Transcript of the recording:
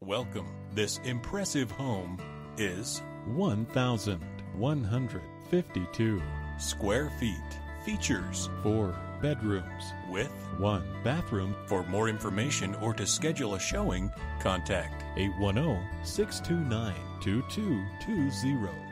Welcome. This impressive home is 1,152 square feet. Features 4 bedrooms with 1 bathroom. For more information or to schedule a showing, contact 810-629-2220.